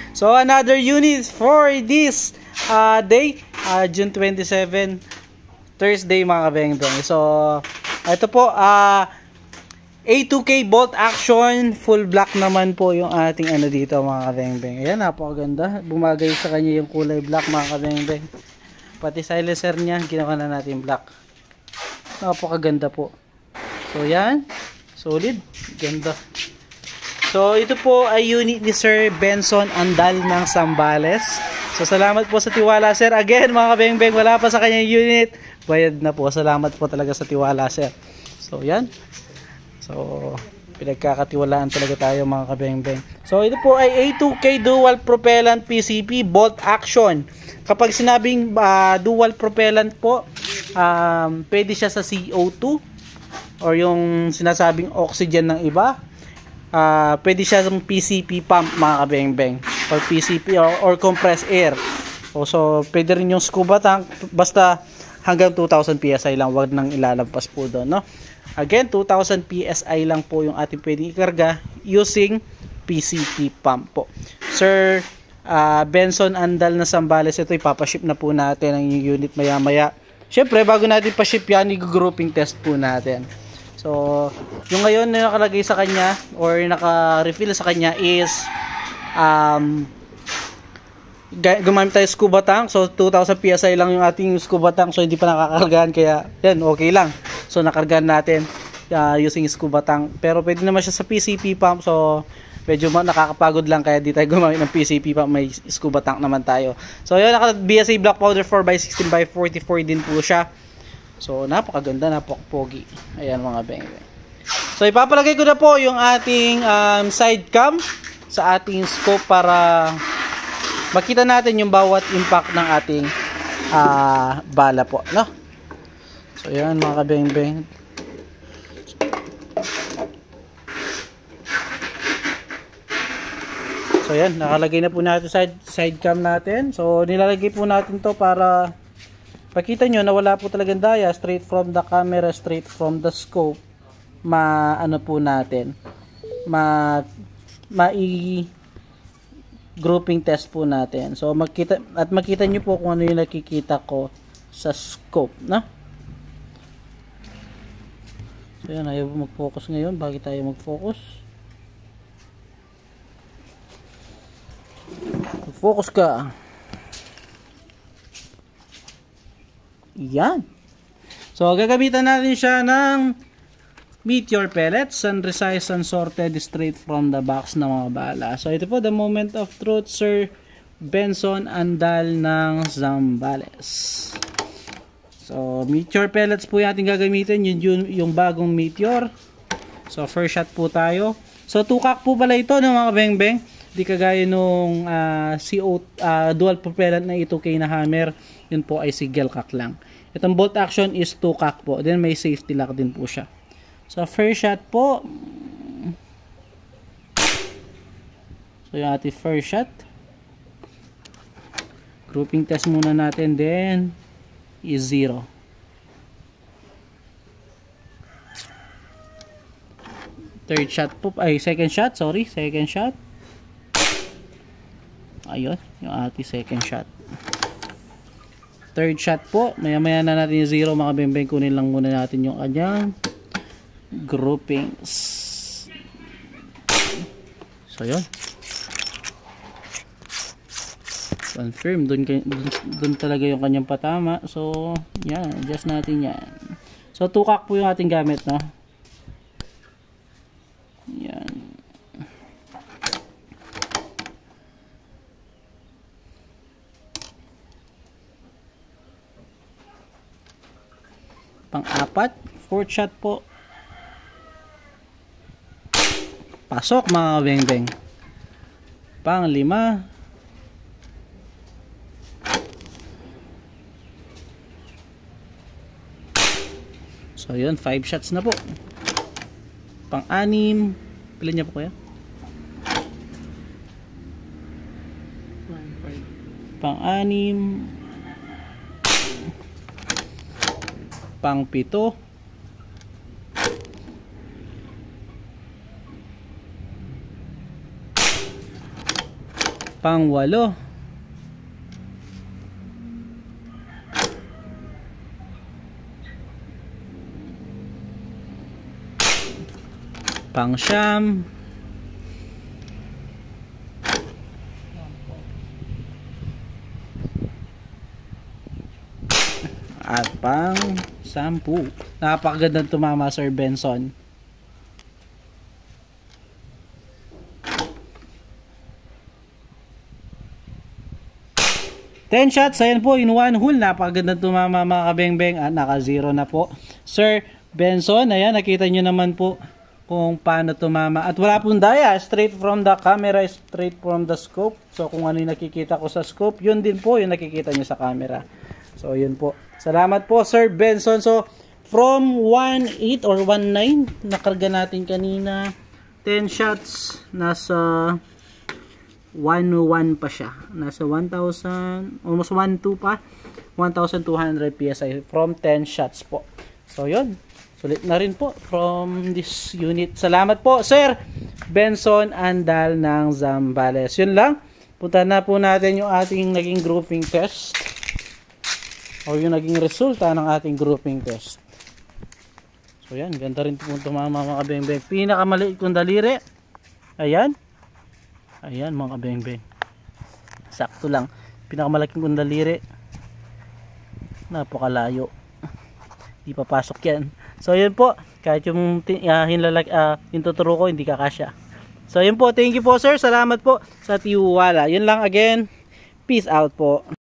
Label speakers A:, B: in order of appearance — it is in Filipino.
A: So another unit for this day, June 27, Thursday mga kabeng-beng. So ito po, A2K bolt action, full black naman po yung ating ano dito mga kabeng-beng. Ayan, napakaganda. Bumagay sa kanya yung kulay black mga kabeng-beng. Pati silencer niya, ginawa na natin black. Napakaganda po. So yan, solid, ganda. So ito po ay unit ni Sir Benson Andal ng Zambales. So salamat po sa tiwala sir. Again mga kabeng-beng, wala pa sa kanyang unit, bayad na po. Salamat po talaga sa tiwala sir. So yan. So, pinagkakatiwalaan talaga tayo mga kabeng-beng. So, ito po ay A2K dual propellant PCP bolt action. Kapag sinabing dual propellant po, pwede siya sa CO2 or yung sinasabing oxygen ng iba. Pwede siya sa PCP pump mga kabeng-beng or PCP or compressed air. So, pwede rin yung scuba tank basta hanggang 2,000 PSI lang, wag nang ilalagpas po doon, no? Again, 2,000 PSI lang po yung ating pwedeng ikarga using PCP pump po. Sir Benson Andal na Zambales, ito ipapaship na po natin ang unit maya-maya. Siyempre, bago natin pa-ship yan, i-grouping test po natin. So, yung ngayon na nakalagay sa kanya or naka-refill sa kanya is gumamit tayo scuba tank. So 2,000 PSI lang yung ating scuba tank, so hindi pa nakakargahan, kaya yan, okay lang. So nakargahan natin using scuba tank, pero pwede naman siya sa PCP pump. So medyo nakakapagod lang, kaya di tayo gumamit ng PCP pump, may scuba tank naman tayo. So yun, naka BSA black powder 4x16x44 din po siya. So napakaganda, napakapogi. Ayan mga beng-beng. So ipapalagay ko na po yung ating side cam sa ating scope para makita natin yung bawat impact ng ating bala po, no? So yan mga kabeng-beng. So yan, nakalagay na po natin side cam natin. So nilalagay po natin to para pakita nyo na wala po talagang daya, straight from the camera, straight from the scope. Ano po natin, grouping test po natin. So makita nyo po kung ano yung nakikita ko sa scope, no? So yan, ayaw mag-focus ngayon. Bakit tayo mag-focus? Focus ka. Yan. So gagamitan natin siya ng meteor pellets, sun-resized, sun-sorted, straight from the box na mga bala. So ito po, the moment of truth, Sir Benson Andal ng Zambales. So meteor pellets po yung ating gagamitin, yung bagong meteor. So first shot po tayo. So tukak po pala ito ng mga beng-beng, di kagaya nung dual propellant na A2K na hammer, yun po ay single cock lang. Itong bolt action is 2 cock po, then may safety lock din po siya. So first shot po. So yung ating first shot. Grouping test muna natin, then is 0. Third shot po, second shot, sorry, second shot. Ayun, yung ating second shot. Third shot po, maya-maya na natin yung 0 mga beng-beng, kunin lang muna natin yung kanyang groupings. So yun, confirm, dun talaga yung kanyang patama. So yan, adjust natin yan. So 2 cock po yung ating gamit, no? Yan. Pang-apat, fourth shot po. Pasok mga beng-beng. Pang-5. So yun, 5 shots na po. Pang-6. Pilan niya po kaya? Pang-6. Pang-7. Pang-8. Pang-9. At pang-10. Napakagandang tumama, Sir Benson. Ten shots, ayan po, in one hole. Napakagandang tumama, mga kabengbeng. At naka-0 na po, Sir Benson. Ayan, nakita nyo naman po kung paano tumama. At wala pong daya, straight from the camera, straight from the scope. So kung ano yung nakikita ko sa scope, yun din po yung nakikita nyo sa camera. So yun po. Salamat po, Sir Benson. So from 1.8 or 1.9, nakarga natin kanina. 10 shots, nasa 1.1 pa siya. Nasa 1,000, almost 1.2 pa. 1,200 PSI from 10 shots po. So yun. Sulit na rin po from this unit. Salamat po, Sir Benson Andal ng Zambales. Yun lang. Punta na po natin yung ating naging grouping test. O yung naging resulta ng ating grouping test. So yan, ganda rin po tumama, mga kabengbeng. Pinakamaliit kong daliri. Ayan. Ayan, mga kabengbeng. Sakto lang. Pinakamalaking kong daliri. Napakalayo. Hindi papasok yan. So yun po, kahit yung yung tuturo ko hindi kakasya. So yun po, thank you po, sir. Salamat po sa tiwala. Yun lang again. Peace out po.